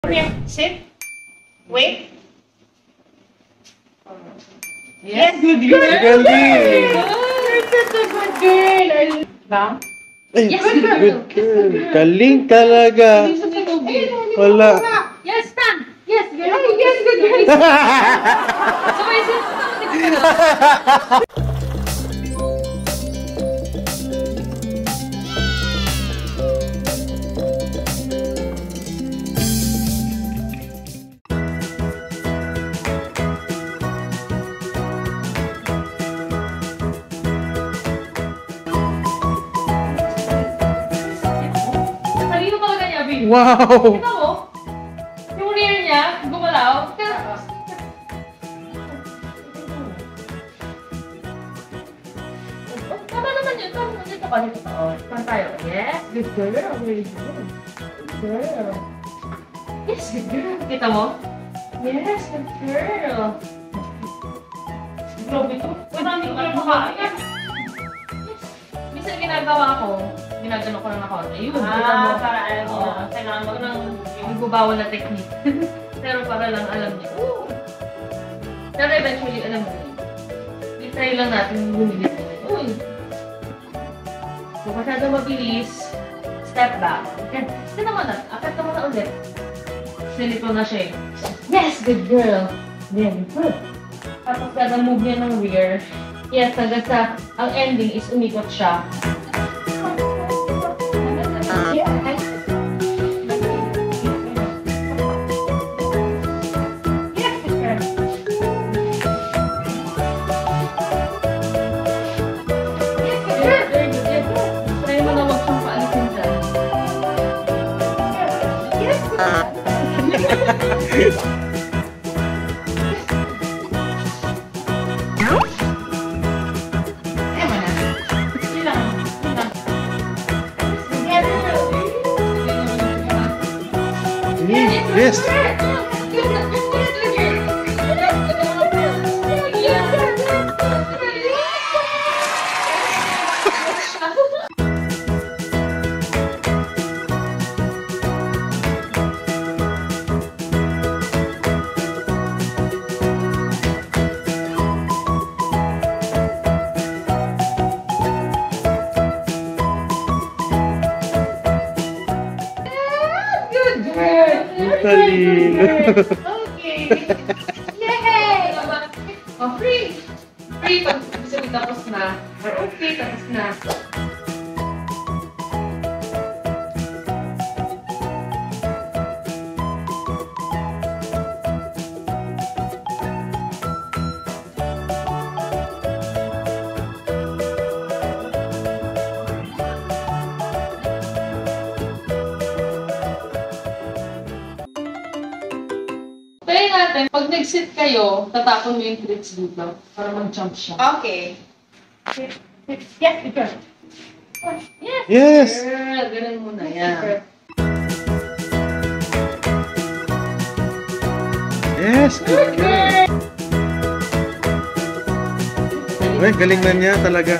Come here. Sit. Wait. Yes, good girl. Galing. You're such a good girl. Lang? Ay, Yes, good good girl. girl. Galing talaga. Wala. Yes, stand. Yes, good. Yes, good girl. So, may talino talaga niya, Abby. Wow. Kita mo? Yung rear niya, gumalaw. Tama naman yun. Tama naman dito pa. Dito pa. O, saan tayo? Yes, good girl. Very good. Good girl. Yes, good girl. Kita mo? Yes, good girl. Grabe ito. Wala, hindi ko pala makain. Yes. Minsan ginagawa ko, ginagano ko lang ako. Ayun, kita mo. Para alam mo. Oo, kailangan mo ng ibubawal na technique. Pero para lang alam niyo. Pero eventually, alam mo. I-try lang natin bumili. Uy! Kung masyado mabilis, step back. Yan. Sige naman na. Akit naman na ulit. Silito na siya eh. Yes! Good girl! Very good. Tapos kada move niya ng rear. Yes, hanggang sa ang ending is umikot siya. Yes. Talino. Okay. Yay! Oh, free! Free pag sabi tapos na. Or okay, tapos na. Try natin, pag nag-sit kayo, tatapon mo yung treats dito para mag-jump siya. Okay. Yes, good girl. Yes! Yes. Girl, ganun muna. Yan. Yes, good girl. Uy, galing na niya talaga.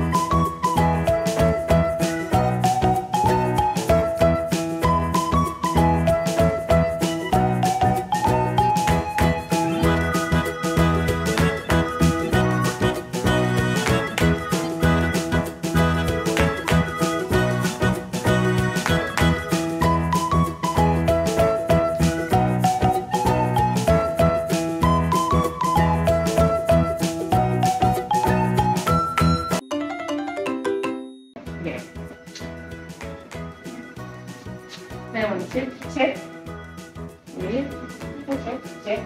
Okay. Meron, sit. Sit. Wait. Sit. Sit.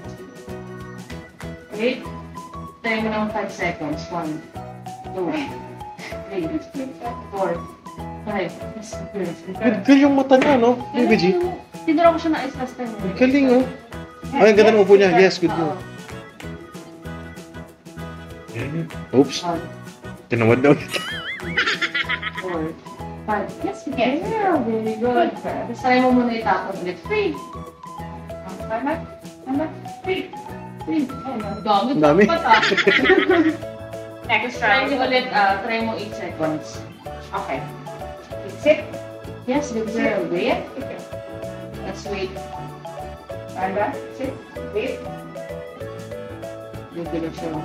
Wait. Try mo ng 5 seconds. 1, 2, 3, 4, 5. Yes, good. Good girl yung mata niya, no? Baby G. Tinuro ko siya na ice last time. Galing, oh. Ay, ang ganda ng upo niya. Yes, good girl. Oops. 1, Tinawad daw. 4, 5. Yes, good. Yeah, very good. Tapos try mo muna itapon ulit. 3. Tama? 3. 3. Ang Dami. Next Try round. mo ulit, try mo 8 seconds. Okay. Sit. Yes, good girl. Wait. Let's wait. Anda. Sit. Wait. Good girl siya.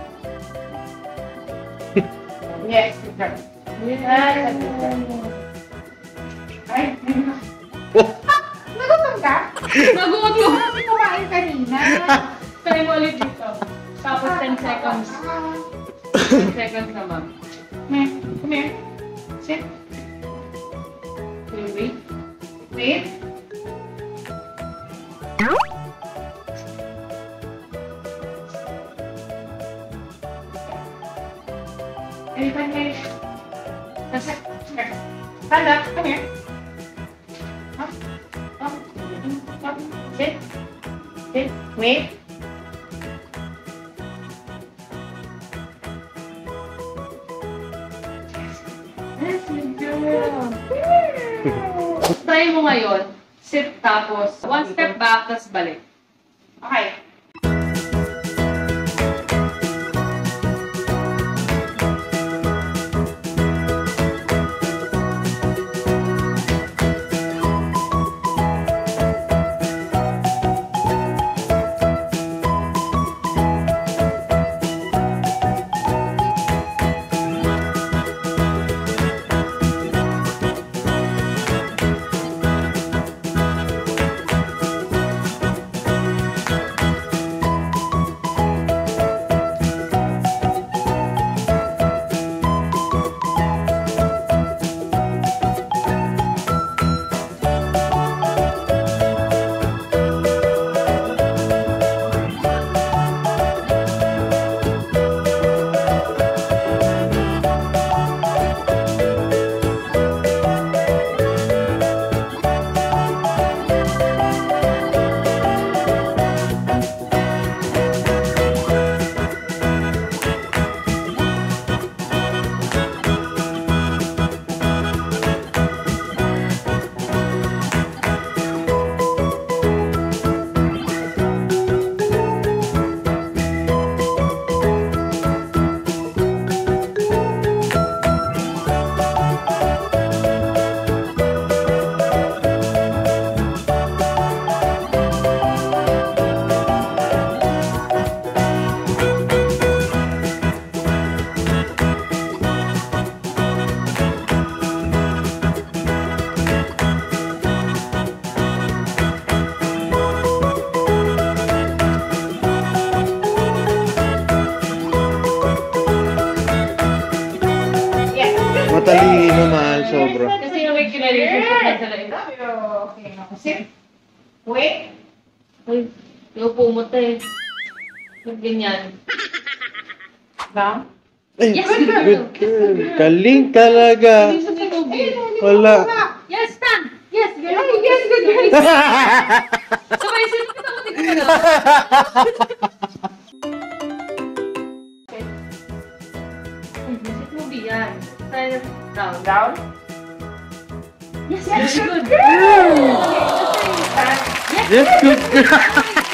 Yes, good girl. Yes, good girl. Ay, nagutom ka? Nagutom! Hindi kumain kanina. Try mo ulit dito. Tapos 10 seconds. 10 seconds na, ma'am. Come here. Sit. Wait. Wait. Anyone here? That's it. Here. Stand up. Come here. Up. Up. Up. Sit. Sit. Wait. Yes, good girl. Try mo ngayon. Sit tapos one step back, tapos balik. Okay. Matalino, mahal, sobra. Kasi yung may relationship na sila yun. Okay. Sit. Wait. Ay, yung pumot eh. Yung ganyan. Down. Ay, Yes, good good girl. Kaling talaga. Hindi sa may tubig. Wala. Yes, stand! Yes, girl! Ay, yes, good girl. Sabay, sino kita mo tingnan na? Ay, visit mo biyan. Tayo, down. Down. Yes, Yes, good good girl. girl! Okay, just say that. Yes, Yes, good girl.